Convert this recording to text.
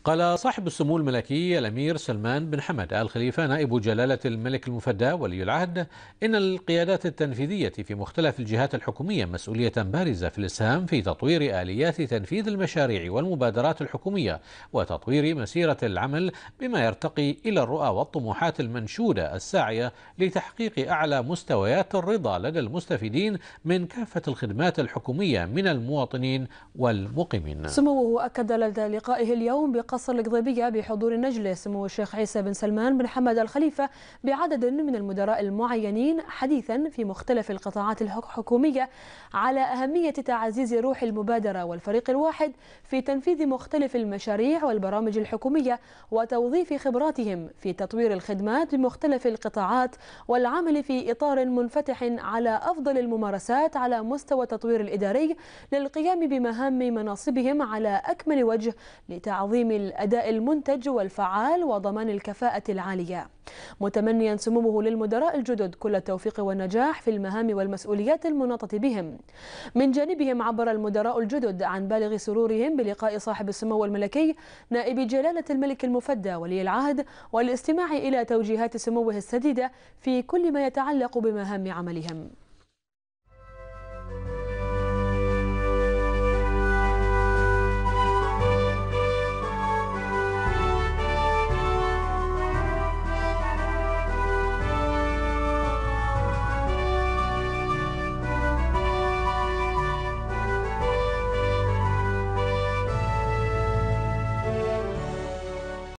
قال صاحب السمو الملكي الأمير سلمان بن حمد آل خليفة نائب جلالة الملك المفدى ولي العهد إن القيادات التنفيذية في مختلف الجهات الحكومية مسؤولية بارزة في الإسهام في تطوير آليات تنفيذ المشاريع والمبادرات الحكومية وتطوير مسيرة العمل بما يرتقي إلى الرؤى والطموحات المنشودة الساعية لتحقيق أعلى مستويات الرضا لدى المستفيدين من كافة الخدمات الحكومية من المواطنين والمقيمين. سموه أكد لدى لقائه اليوم بقصر القضيبية بحضور النجلة سمو الشيخ عيسى بن سلمان بن حمد آل خليفة بعدد من المدراء المعينين حديثا في مختلف القطاعات الحكومية على أهمية تعزيز روح المبادرة والفريق الواحد في تنفيذ مختلف المشاريع والبرامج الحكومية وتوظيف خبراتهم في تطوير الخدمات بمختلف القطاعات والعمل في إطار منفتح على أفضل الممارسات على مستوى التطوير الإداري للقيام بمهام مناصبهم على أكمل وجه لتعظيم الأداء المنتج والفعال وضمان الكفاءة العالية، متمنيا سموه للمدراء الجدد كل التوفيق والنجاح في المهام والمسؤوليات المناطة بهم. من جانبهم عبر المدراء الجدد عن بالغ سرورهم بلقاء صاحب السمو الملكي نائب جلالة الملك المفدى ولي العهد والاستماع إلى توجيهات سموه السديدة في كل ما يتعلق بمهام عملهم.